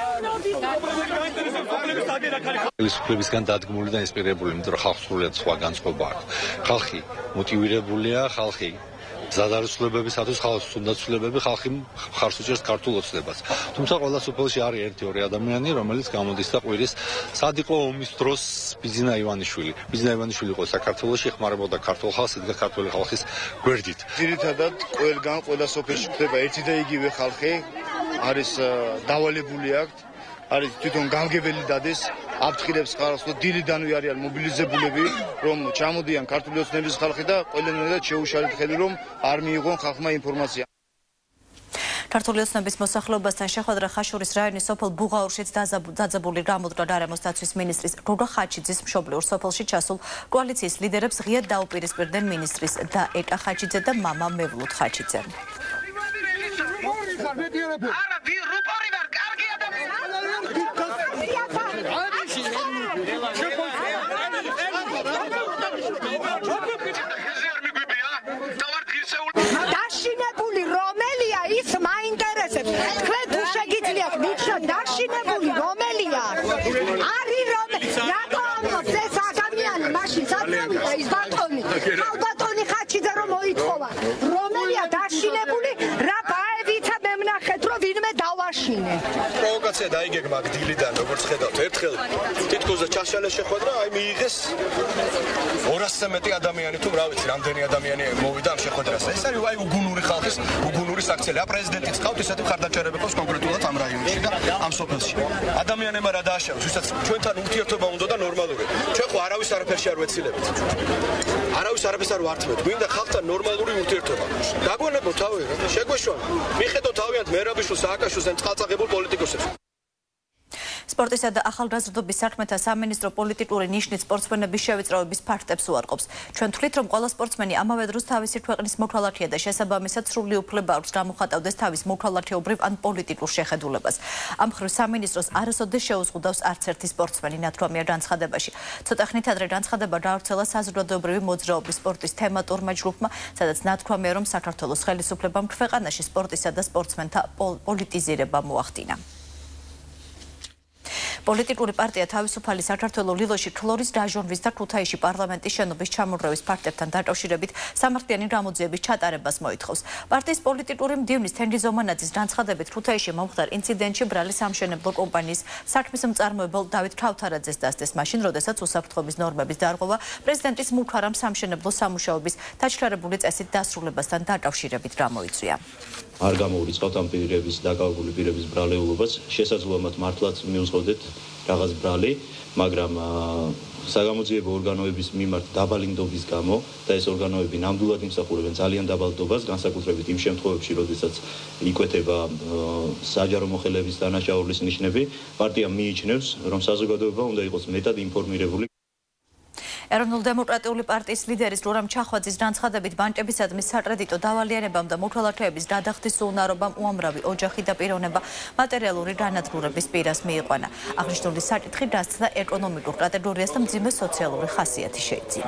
ხელისუფლებისგან დადგმული და ინსპირირებული, იმიტომ რომ ხალხს სრულიად სხვა განწყობა აქვს. ხალხი მოტივირებულია, ხალხი ზადარუსლებებისათვის ხალხს უნდა ცვლილებები, ხალხი მხარს უჭერს ქართულ ოცნებას. თუმცა ყველა სოფელში არის ერთი-ორი ადამიანი, რომელიც გამოდის და ყვირის, სად იყო ომის დროს ბიძინა ივანიშვილი. ბიძინა ივანიშვილი იყო საქართველოში, ეხმარებოდა ქართულ ხალხს, იდგა ქართული ხალხის გვერდით. ძირითადად ყველგან ყველა სოფელში ხდება ერთი და იგივე ხალხი, არის დავალებული აქვთ, არის თვითონ გამგებელი დადეს, აფრთხილებს ხალხს, რომ დილიდანვე არიან მობილიზებულები, რომ ჩამოდიან ქართული ოცნების ხალხი და ყველანაირად შეუშალეთ ხელი, რომ არ მიიღონ ხალხმა ინფორმაცია. ქართული ოცნების მოსახლეობასთან შეხვედრა ხაშურის რაიონის სოფელ ბუღაურშიც დაძაბული გამოდგა. გარემოს დაცვის მინისტრის გოგა ხაჩიძის მშობლიურ სოფელში ჩასულ კოალიციის ლიდერებს ღიად დაუპირისპირდნენ მინისტრის და ეკა ხაჩიძე და მამა მევლუთ ხაჩიძე. დაშინებული რომელია ის მაინტერესებს. თქვენ თუ შეგიძლიათ მითხრათ დაშინებული რომელია? არის რომელია? რატო ამბობს ეს ადამიანი მაშინ საწევია ის ბატონი? ალბატონი ხაჩიძე რომ მოითხოვა. რომელია დაშინებული? რა ბაევიცა მემნახეთ რომ ვინმე დავაშინე. ინფორმაცია დაიგეგმა დილიდან, როგორც ხედავთ, ერთხელ თითქოს ჩაშალე შეხვედრა, აი მიიღეს ორასზე მეტი ადამიანი თუ რა ვიცი, რამდენი ადამიანი მოვიდა ამ შეხვედრაზე. ეს არის აი უგუნური ხალხის, უგუნური საქციელი. ა პრეზიდენტიც ხავთ ისეთი მხარდაჭერები ყავს კონკრეტულად ამ რაიონში და ამ სოფელში. ადამიანებმა რა დააშავეს, ვისაც ჩვენთან ურთიერთობა უნდა და ნორმალური. ჩვენ ხო არავის არაფერში არ ვეცილებთ. არავის არაფერს არ ვართმევთ. გვინდა ხალხთან ნორმალური ურთიერთობა. დაგვანებო თავი რა, შეგვეშვა. მიხედო თავიანთ მერაბიშვილს, სააკაშვილს ან წყალწაღებულ პოლიტიკოსებს. სპორტისა და ახალგაზრდობის საქმეთა სამინისტრო პოლიტიკური ნიშნით სპორტსმენების შევიწროების ფაქტებს უარყოფს. ჩვენ თვლით, რომ ყველა სპორტსმენი ამავე დროს თავისი ქვეყნის მოქალაქეა და შესაბამისად სრული უფლება აქვს გამოხატავდეს თავის მოქალაქეობრივ ან პოლიტიკურ შეხედულებას. ამ მხრივ სამინისტროს არასოდეს შეუზღუდავს არც ერთი სპორტსმენი ნათქვამია განცხადებაში. ცოტა ხნით ადრე განცხადება დაავრცელა საზოგადოებრივი მოძრაობის სპორტის თემატურმა ჯგუფმა, სადაც ნათქვამია, რომ საქართველოს ხელისუფლებამ ქვეყანაში სპორტისა და სპორტსმენთა პოლიტიზირება მოახდინა. პოლიტიკური პარტია თავისუფალი საქართველო ლილოში ქლორის დაჟონვის და ქუთაისში პარლამენტის შენობის ჩამორევის ფაქტებთან დაკავშირებით სამართლიანი გამოძიების ჩატარებას მოითხოვს. პარტიის პოლიტიკური მდივნის თენგიზ ომანაძის განცხადებით ქუთაისში მომხდარ ინციდენტში ბრალი სამშენებლო კომპანიის საქმის მწარმოებელ დავით ქავთარაძეს დასდეს მაშინ, როდესაც უსაფრთხოების ნორმების დარღვევა პრეზიდენტის მუქარამ სამშენებლო სამუშაოების დაჩქარებული წესით დასრულებასთან დაკავშირებით გამოიწვია. არ გამოურიცხავთ ამ პირების დაკავებული პირების ბრალეულობას, შესაძლოა მათ მართლაც მიუძღოდეთ რაღაც ბრალი, მაგრამ საგამოძიებო ორგანოების მიმართ დაბალი ნდობის გამო და ეს ორგანოები ნამდვილად იმსახურებენ ძალიან დაბალ ნდობას, განსაკუთრებით იმ შემთხვევებში, როდესაც იკვეთება საჯარო მოხელეების დანაშაულის ნიშნები, პარტია მიიჩნევს, რომ საზოგადოება უნდა იყოს მეტად ინფორმირებული. ეროვნულ-დემოკრატიული პარტიის ლიდერის რურამ ჩახვაძის განცხადებით ბანკებისადმი საკრედიტო დავალიერებამ და მოქალაქეების გადახდის უუნარობამ უამრავი ოჯახი და პიროვნება მატერიალური განადგურების პირას მიიყვანა. აღნიშნული საკითხი დასცდა ეკონომიკურ კატეგორიას და მძიმე სოციალური ხასიათი შეიძინა.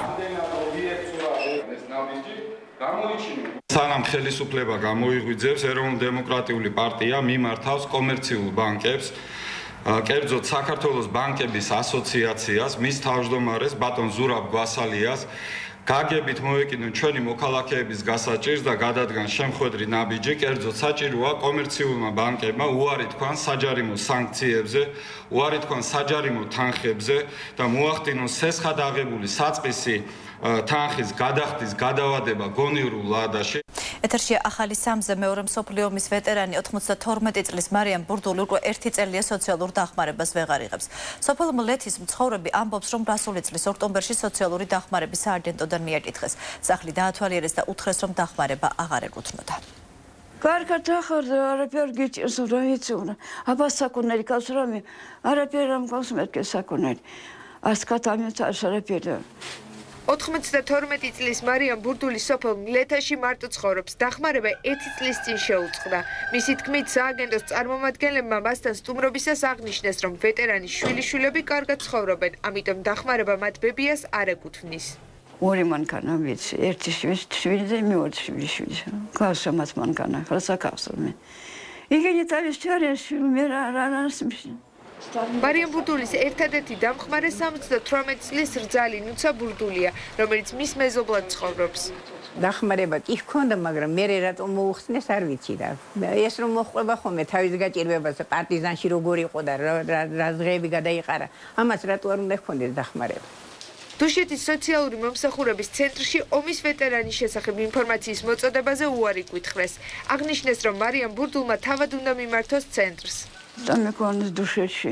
სანამ ხელისუფლება გამოიღვიძებს, ეროვნულ-დემოკრატიული პარტია მიმართავს კომერციულ ბანკებს, კერძოდ საქართველოს ბანკების ასოციაციას, მის თავმჯდომარეს ბატონ ზურაბ გვასალიას გაგებით მოეკიდონ ჩვენი მოქალაქეების გასაჭირს და გადადგან შემხვედრი ნაბიჯი, კერძოდ საჭიროა კომერციულმა ბანკებმა უარი თქვან საჯარიმო სანქციებზე, უარი თქვან საჯარიმო თანხებზე და მოახდინონ სესხად აღებული საწყისი თანხის გადახდის გადავადება გონივრულ ლადაში. ეთერშია ახალი სამზე მეორე მსოფლიო ომის ვეტერანი ოცდათორმეტი წლის მარიამ ბურდული უკვე ერთი წელია სოციალურ დახმარებას ვეღარ იღებს. სოფელ მლეთის მცხოვრები ამბობს, რომ გასული წლის ოქტომბერში სოციალური დახმარების სააგენტოდან მიაკითხეს. სახლი დაათვალიერეს და უთხრეს, რომ დახმარება აღარ ეკუთვნოდა. კარგად ახარდა, არაფერ გიჭირს, რა იცონა. აბა საკონელი კაცს რამე, არაფერ არ მგავს მეთქე საკონელი. ასკათ ამით არაფერი. ოთხმოცდათორმეტი წლის მარიამ ბურდული სოფელ მლეთაში მარტო ცხოვრობს. დახმარება ერთი წლის წინ შეუწყდა. მისი თქმით, სააგენტოს წარმომადგენლებმა მასთან სტუმრობისას აღნიშნეს, რომ ვეტერანის შვილიშვილები კარგად ცხოვრობენ, ამიტომ დახმარება მათ ბებიას არ ეკუთვნის. ორი მანქანა ვიცი, ერთი შვილი და მეორე შვილიშვილი. გასა მათ მანქანა, ხლა საკავსო მე. იგენი თავის ჩარიან შვილი მე რა რა რა მარიამ ბურდულის ერთადერთი დამხმარე სამოცდათვრამეტი წლის რძალი ნუცა ბურდულია, რომელიც მის მეზობლად ცხოვრობს. დახმარება კი ჰქონდა, მაგრამ მე რატომ მოუხსნეს არ ვიცი რა. ეს რომ მოხდება ხოლმე თავის გაჭირვებას პარტიზანში როგორ იყო და რა დღეები გადაიყარა, ამას რატო არ უნდა ჰქონდეს დახმარება. დუშეთის სოციალური მომსახურების ცენტრში ომის ვეტერანის შესახებ ინფორმაციის მოწოდებაზე უარი გვითხრეს. აღნიშნეს, რომ მარიამ ბურდულმა თავად უნდა მიმართოს ცენტრს. დამეკონეს დუშეთში.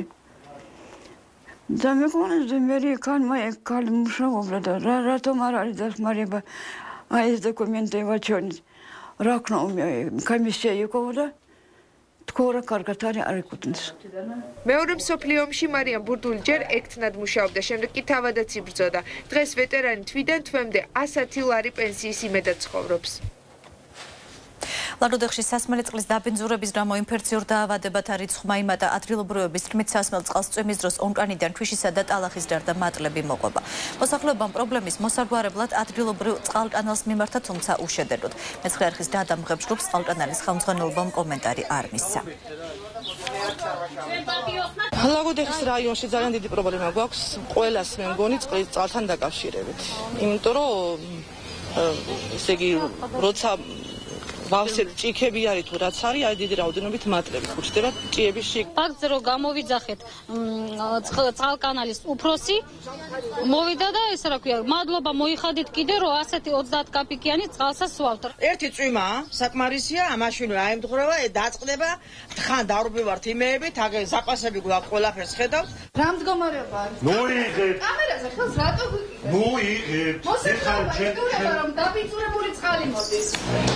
დამეკონეს მე კანმა კალ მუშაობდა და რა რატომ არ არის დახმარება? აი ეს დოკუმენტი ვაჩვენეთ. რა ქნა კომისია იყო და თქო რა კარგად არის არ ეკუთვნის. მეორე მსოფლიო ომში მარიამ ბურდული ჯერ ექთნად მუშაობდა, შემდეგ კი თავადაც იბრძოდა. დღეს ვეტერანი თვიდან თვემდე ასათი ლარი პენსიის იმედად ცხოვრობს. ლადოდეხში სასმელი წყლის დაბინძურების გამო ინფექციურ დაავადებათა რიცხვმა იმატა. ადგილობრივების თქმით, სასმელ წყალს წვიმის დროს ონკანიდან ქვიშისა და ტალახის გარდა მატლები მოყვება. მოსახლეობამ პრობლემის მოსაგვარებლად ადგილობრივ წყალკანალს მიმართა, თუმცა უშედეგოდ. მეცხრე არხის გადამღებ ჯგუფს წყალკანალის ხელმძღვანელობამ კომენტარი არ მისცა. ლაგოდეხის რაიონში ძალიან დიდი პრობლემა გვაქვს ყველას მე მგონი წყლის წყალთან დაკავშირებით. იმიტომ რომ ესე იგი როცა ვალსეთ ჭიქები არის თუ რაც არის, აი დიდი რაოდენობით მატრები ხუჩდება ჭიების შიგ. ფაქტზე რომ გამოვიძახეთ წყალკანალის უფროსი მოვიდა და ეს რა ქვია, მადლობა მოიხადით კიდე რომ ასეთი ოცდაათ კაპიკიანი წყალსა სვავთ. ერთი წვიმა საკმარისია, ამაშინ აემდგრევა, დაწყდება, თხან დავრბევართ იმეებით, აგე ზაყვასები გვაქვს, ყველაფერს ხედავთ. რა მდგომარეობა არის? მოიღეთ. კამერაზე ხელს რატო გიკიდეთ? მოიღეთ. ეხლა რომ დაბიძურებული წყალი მოდის.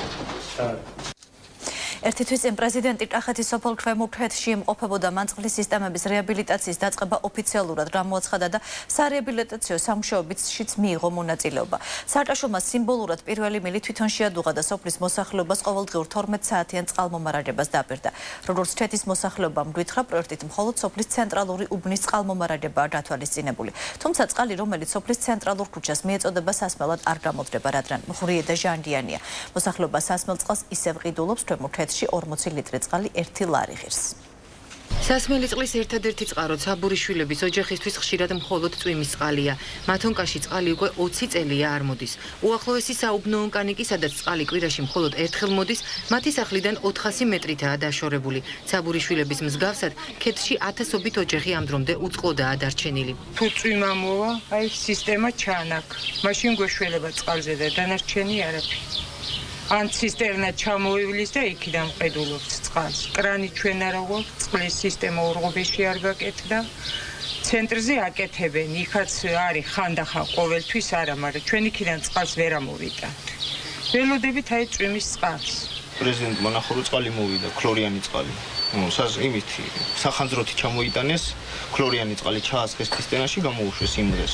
ერთი თვის წინ პრეზიდენტი კახეთის სოფელ ქვემუქეთში იმყოფებოდა, მან წყლის სისტემების რეაბილიტაციის დაწყება ოფიციალურად გამოაცხადა და სარეაბილიტაციო სამუშაოებშიც მიიღო მონაწილეობა. სააკაშომა სიმბოლურად პირველი მილი თვითონ შეადუღა და სოფლის მოსახლეობას ყოველდღიურ თორმეტ საათიან წყალმომარაგებას დაპირდა. როგორც ჩეთის მოსახლეობამ გვითხრა, პროექტით მხოლოდ სოფლის ცენტრალური უბნის წყალმომარაგებაა გათვალისწინებული. თუმცა წყალი, რომელიც სოფლის ცენტრალურ ქუჩას მიეწოდება, სასმელად არ გამოძრება, რადგან მღვრიე და ჟანგიანია. მოსახლეობა სასმელ წყალს ისევ ყიდულობს, ქვემუქეთში ორმოცი ლიტრი წყალი ერთი ლარი ღირს. სასმელი წყლის ერთადერთი წყარო ცაბურიშვილების ოჯახისთვის ხშირად მხოლოდ წვიმის წყალია. მათონკაში წყალი უკვე ოცი წელია არ მოდის. უახლოესი საუბნო ონკანი კი, სადაც წყალი კვირაში მხოლოდ ერთხელ მოდის, მათი სახლიდან ოთხასი მეტრითაა დაშორებული. ცაბურიშვილების მსგავსად, ქედში ათასობით ოჯახი ამ დრომდე უწყლოდაა დარჩენილი. თუ წვიმა მოვა, აი სისტემა ჩანაკ. მაშინ გვეშველება წყალზე და დანარჩენი არაფერი. ან ცისტერნა ჩამოივლის და იქიდან მყიდულობს წყალს. კრანი ჩვენ არა გვაქვს, წყლის სისტემა ორღობეში არ გაკეთდა. ცენტრზე აკეთებენ, იქაც არის ხანდახან ყოველთვის არა, მაგრამ ჩვენ იქიდან წყალს ვერ ამოვიტანთ. ველოდებით აი წვიმის წყალს. პრეზიდენტმა ნახო წყალი მოვიდა, ქლორიანი წყალი. სას იმით სახანძროთი ჩამოიტანეს, ქლორიანი წყალი ჩაასხეს ცისტერნაში, გამოუშვეს იმ დღეს.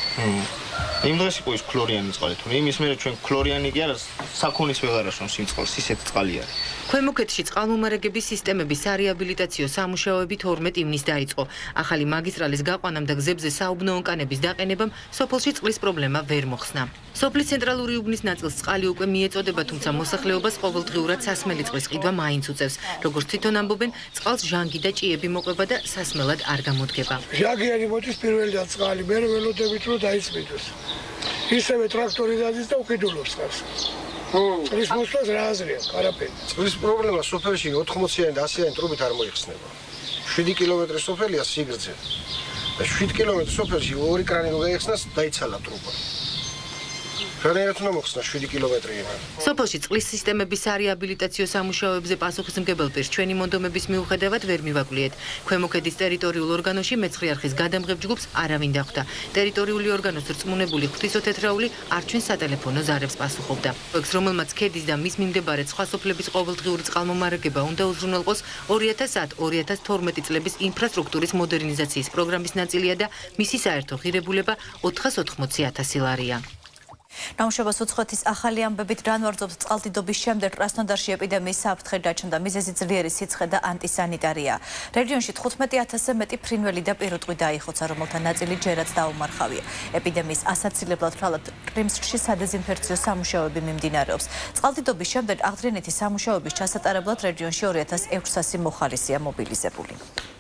იმ დღეს იყო ის ქლორიანი წყალი, თუ იმის მერე ჩვენ ქლორიანი კი არა, საქონის ვეღარ აშენს იმ წყალს, ისეთი წყალი არის. ქვემუქეთში წყალმომარაგების სისტემების სარეაბილიტაციო სამუშაოები თორმეტ ივნისს დაიწყო. ახალი მაგისტრალის გაყვანამ და გზებზე საუბნო ონკანების დაყენებამ სოფელში წყლის პრობლემა ვერ მოხსნა. სოფლის ცენტრალური უბნის ნაწილს წყალი უკვე მიეწოდება, თუმცა მოსახლეობას ყოველდღიურად სასმელი წყლის ყიდვა მაინც უწევს. როგორც თვითონ ამბობენ, წყალს ჟანგი და ჭიები მოყვება და სასმელად არ გამოდგება. ჟანგიანი მოდის პირველიდან წყალი, მე ველოდებით რომ დაიწმინდეს. ისევე ტრაქტორი დადის და უკიდულობს წყალს. წყლის მოსვლას რა აზრია, არაფერი. წყლის პრობლემა სოფელში ოთხმოციანი და ასიანი ტრუბით არ მოიხსნება. შვიდი კილომეტრი სოფელია სიგრძე. და შვიდი კილომეტრი სოფელში ორი კრანი რო გაიხსნას, დაიცალა ტრუბა. რანაირად უნდა მოხსნა შვიდი კილომეტრი. სოფელში წყლის სისტემების სარეაბილიტაციო სამუშაოებზე პასუხისმგებელ პირს ჩვენი მონდომების მიუხედავად ვერ მივაკვლიეთ. ქვემოქედის ტერიტორიულ ორგანოში მეცხრე არხის გადამღებ ჯგუფს არავინ დახვდა. ტერიტორიული ორგანოს რწმუნებული ღვთისმოთეთრაული არ ჩვენ სატელეფონო ზარებს პასუხობდა. პროექტს, რომელმაც ქედის და მის მიმდებარე სხვა სოფლების ყოველდღიური წყალმომარაგება უნდა უზრუნველყოს, ორი ათას ათ ორი ათას თორმეტი წლების ინფრასტრუქტურის მოდერნიზაციის პროგრამის ნაწილია და მისი საერთო ღირებულება ოთხას ოთხმოცი ათასი ლარია. ნამუშევარს უცხოეთის ახალი ამბებით განვარძობს წყალდიდობის შემდეგ კრასნოდარში ეპიდემიის საფრთხე გაჩნდა, მიზეზი ძლიერი სიცხე და ანტისანიტარია. რეგიონში თხუთმეტი ათასზე მეტი ფრინველი და პირუტყვი დაიხოცა, რომელთა ნაწილი ჯერაც დაუმარხავია. ეპიდემიის ასაცილებლად თვალად კრიმსკში სადეზინფექციო სამუშაოები მიმდინარეობს. წყალდიდობის შემდეგ აღდგენითი სამუშაოების ჩასატარებლად რეგიონში ორი ათას ექვსასი მოხალისეა მობილიზებული.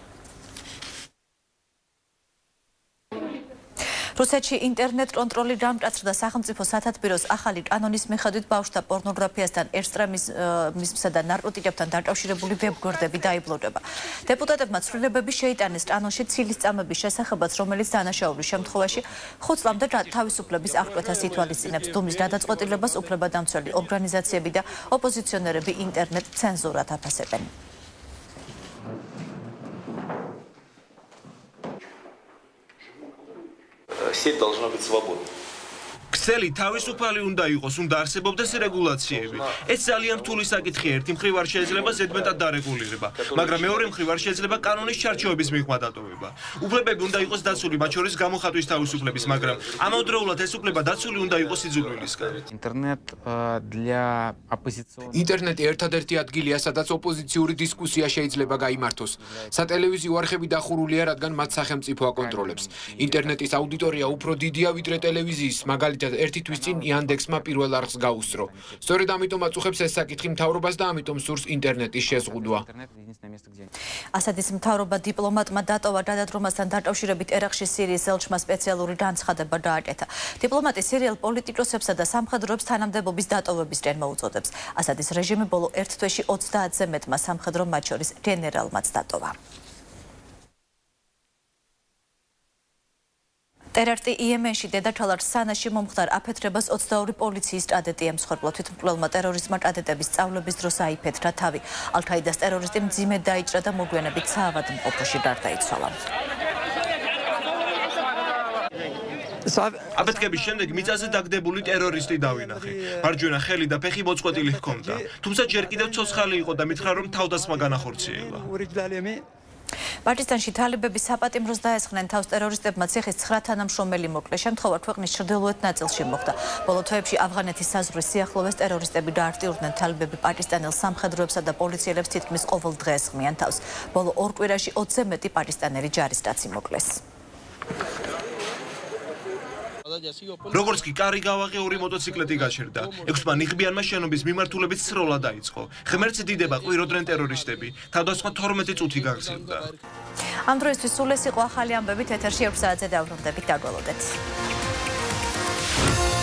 რუსეთში ინტერნეტ კონტროლი გამკაცრდა სახელმწიფო სათათბიროს ახალი კანონის მიხედვით ბავშვთა პორნოგრაფიასთან, ექსტრემიზმსა და ნარკოტიკებთან დაკავშირებული ვებგვერდები დაიბლოკება. დეპუტატებმა ცვლილებები შეიტანეს კანონში ცილის წამების შესახებაც, რომელიც დანაშაულის შემთხვევაში ხუთ წლამდე თავისუფლების აღკვეთას ითვალისწინებს. დუმის გადაწყვეტილებას უფლებადამცველი ორგანიზაციები და ოპოზიციონერები ინტერნეტ ცენზურად აფასებენ. Сеть должна быть свободной. ქსელი თავისუფალი უნდა იყოს, უნდა არსებობდეს რეგულაციები. ეს ძალიან რთული საკითხია. ერთი მხრივ არ შეიძლება ზედმეტად დარეგულირება, მაგრამ მეორე მხრივ არ შეიძლება კანონის ჩარჩოების მიღმა დატოვება. უფლებები უნდა იყოს დაცული, მათ შორის გამოხატვის თავისუფლების, მაგრამ ამავდროულად ეს უფლება დაცული უნდა იყოს სიძულვილისგან. ინტერნეტ для оппозиционных ინტერნეტი ერთადერთი ადგილია, სადაც ოპოზიციური დისკუსია შეიძლება გაიმართოს. სატელევიზიო არხები დახურულია, რადგან მათ სახელმწიფო აკონტროლებს. ინტერნეტის აუდიტორია უფრო დიდია ვიდრე ტელევიზიის, მაგალითად ერთი თვის წინ იანდექსმა პირველ არხს გაუსწრო. სწორედ ამიტომ აწუხებს ეს საკითხი მთავრობას და ამიტომ სურს ინტერნეტის შეზღუდვა. ასადის მთავრობა დიპლომატმა დატოვა დადადგომასთან დაკავშირებით ერაყში სირიის ელჩმა სპეციალური განცხადება დააკეთა. დიპლომატი სირიელ პოლიტიკოსებსა და სამხედროებს თანამდებობის დატოვებისკენ მოუწოდებს. ასადის რეჟიმი ბოლო ერთ თვეში ოცდაათზე მეტმა სამხედრო მათ შორის გენერალმაც დატოვა. ტერაქტი იემენში დედაქალაქ სანაში მომხდარ აფეთრებას ოცდაორი პოლიციის კადეტი ემსხვერპლა. თვითმკვლელმა ტერორიზმმა კადეტების სწავლების დროს აიფეთრა თავი. ალ-ქაიდას ტერორისტი მძიმედ დაიჭრა და მოგვიანებით საავადმყოფოში გარდაიცვალა. აფეთქების შემდეგ მიწაზე დაგდებული ტერორისტი დავინახე. მარჯვენა ხელი და ფეხი მოწყვეტილი ჰქონდა. თუმცა ჯერ კიდევ ცოცხალი იყო და მითხრა რომ თავდასხმა განახორციელა. პაკისტანში თალიბები საპატიმროს დაესხნენ თავს ტერორისტებმა ციხის ცხრა თანამშრომელი მოკლე. შემთხვევა ქვეყნის ჩრდილოეთ ნაწილში მოხდა. ბოლო თვეებში ავღანეთის საზღვრის სიახლოვეს ტერორისტები დაარტიურდნენ თალიბები პაკისტანელ სამხედროებსა და პოლიციელებს თითქმის ყოველ დღე ესხმიან თავს. ბოლო ორ კვირაში ოცზე მეტი პაკისტანელი ჯარისკაცი მოკლეს. როგორც კი კარი გავაღე ორი მოტოციკლეტი გაჩერდა. ექვსმა ნიღბიანმა შენობის მიმართულებით სროლა დაიწყო. ღმერთს დიდება ყვიროდნენ ტერორისტები. თავდასხმა თორმეტი წუთი გაგრძელდა. ამ დროისთვის სულ ეს იყო ახალი ამბებით ეთერში ექვს საათზე დავბრუნდებით. დაგვალოდეთ.